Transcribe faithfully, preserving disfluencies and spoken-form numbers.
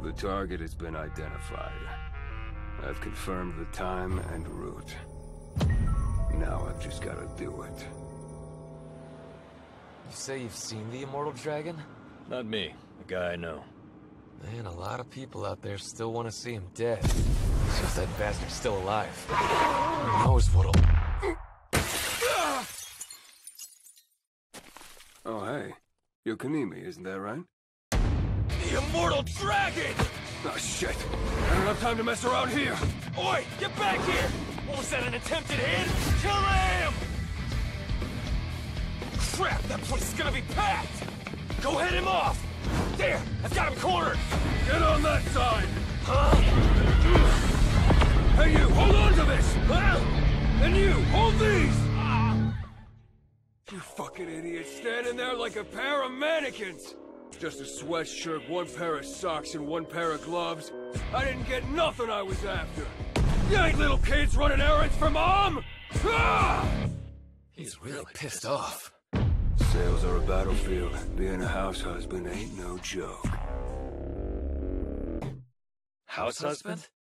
The target has been identified. I've confirmed the time and route. Now I've just gotta do it. You say you've seen the Immortal Dragon? Not me. A guy I know. Man, a lot of people out there still want to see him dead. It's just that bastard's still alive. Who knows what'll... Oh, hey. You're Kanemi, isn't that right? The Immortal Dragon! Oh, shit. I don't have time to mess around here. Oi, get back here! What was that, an attempted hit? Kill him! Crap, that place is gonna be packed! Go head him off! There, I've got him cornered! Get on that side! Huh? Hey, you, hold on to this! Huh? And you, hold these! You fucking idiots, standing there like a pair of mannequins! Just a sweatshirt, one pair of socks, and one pair of gloves. I didn't get nothing I was after. You ain't little kids running errands for mom! Ah! He's really pissed off. Sales are a battlefield. Being a house husband ain't no joke. House husband?